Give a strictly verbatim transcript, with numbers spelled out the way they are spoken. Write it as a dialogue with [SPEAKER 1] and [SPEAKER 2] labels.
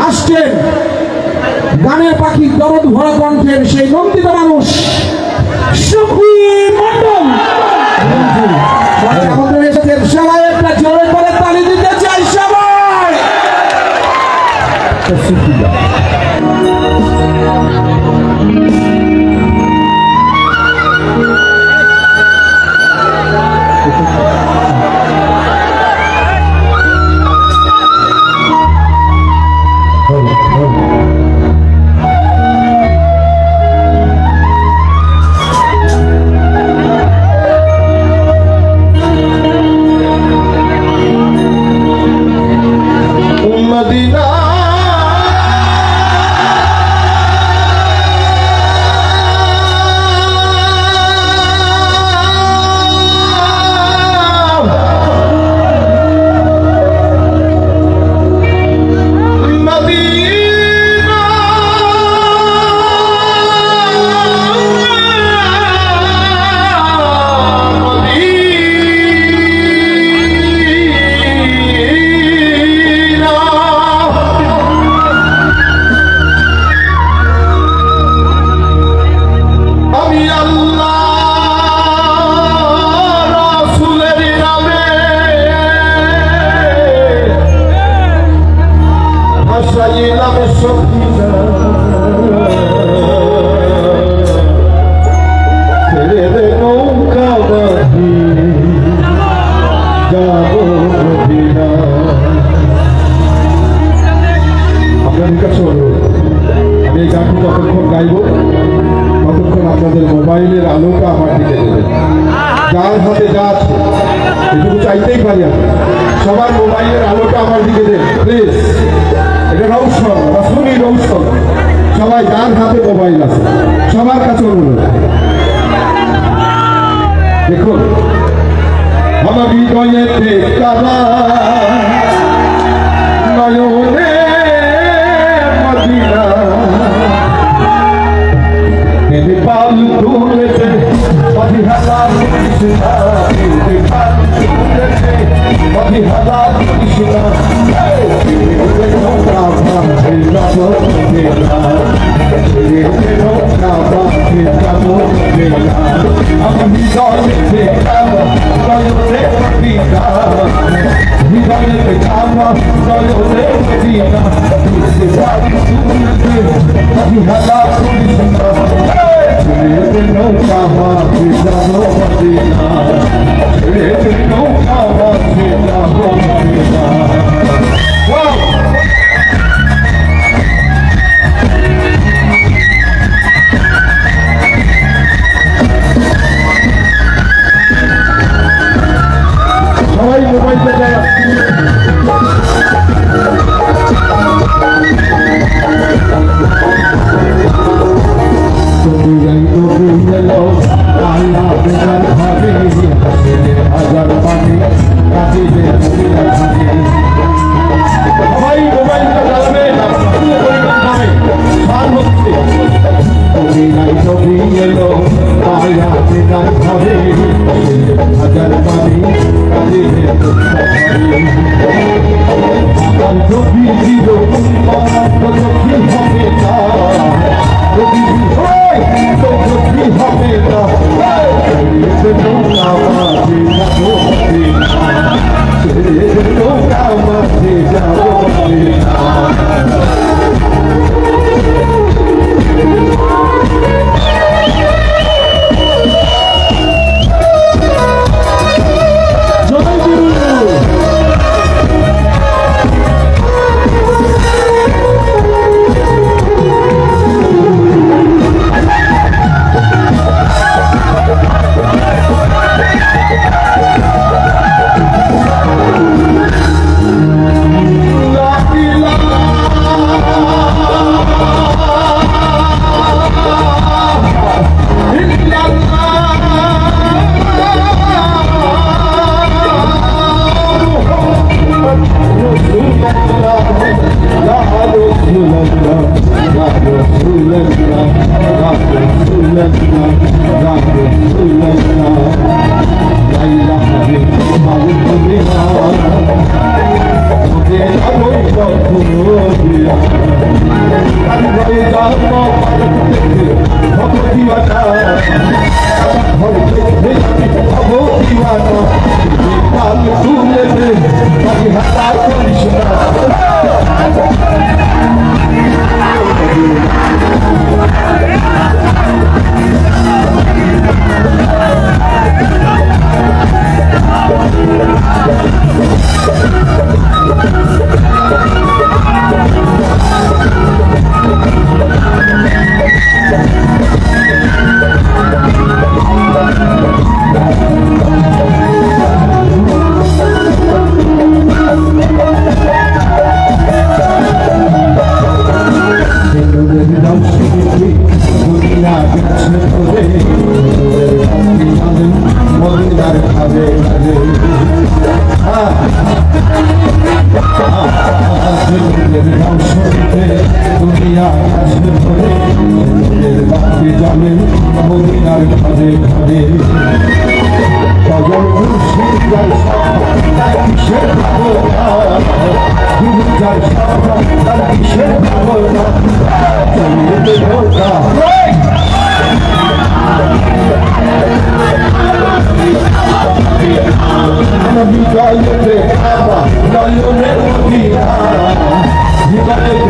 [SPEAKER 1] আসছেন গানের পাখি দরদ ভরা কণ্ঠের সেই নন্দিত মানুষ সুখী মন্ডল। আমাদের এসেছেন সবাই একটা জোরে করে তালি দিতে চাই সবাই। আপনাদের মোবাইলের আলোটা আমার দিকে দেবেন। যার হাতে যা আছে এটুকু চাইতেই পারি আমি, সবার মোবাইলের আলোটা আমার দিকে দেন প্লিজ। এটা রৌশন রসুনি রৌশন। সবাই যার হাতে মোবাইল আছে সবার কাছে অনুরোধ। দেখুন আমার হৃদয়েতে কালা নয়নে মদিনা পাল তুলেছে মদিহালা কৃষ্ণা পাল তুলেছে মদিহালা কৃষ্ণা নৌকা বাঁধে যাব মেলা নৌকা বাঁধে যাব মেলা আমি হৃদয়েতে কালা নয়নে মদিনা হৃদয়েতে কালা নয়নে মদিনা পাল তুলেছে মদিহালা কৃষ্ণা নৌকা বাঁধে যাব মদিনা নৌকা বাঁধে যাব মদিনা। সবাই মোবাইলটা যারা হাজার পানি কাটিলে আমি ঘরে জন্ম ভগবতীবাটা ঘরে ভগবতীবাটা কাল তুলে দে বাকি হাতা করিস না মদিনার খাবে দুনিয়া বাকি যাবে মদিনার খাবে খাবে কজন যার তার কিসের ভাবনা যার তার কিসের ভাবনা বিজয় রে বাবা জয় রে মদিনা জীবনে